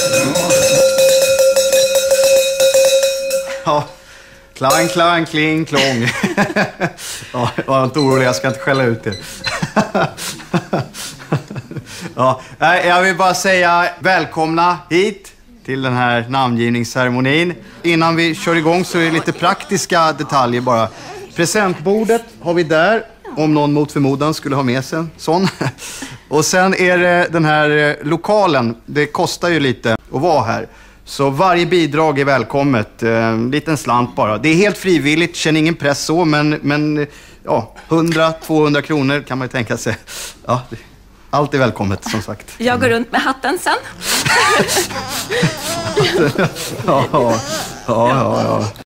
Ja, klang, klang, kling, klång. Ja, jag var inte orolig, jag ska inte skälla ut det. Ja, jag vill bara säga välkomna hit till den här namngivningsceremonin. Innan vi kör igång så är det lite praktiska detaljer bara. Presentbordet har vi där, om någon mot förmodan skulle ha med sig en sån. Och sen är det den här lokalen, det kostar ju lite att vara här. Så varje bidrag är välkommet, liten slant bara. Det är helt frivilligt, känner ingen press så, men ja, 100-200 kronor kan man ju tänka sig. Ja, allt är välkommet som sagt. Jag går runt med hatten sen. Ja.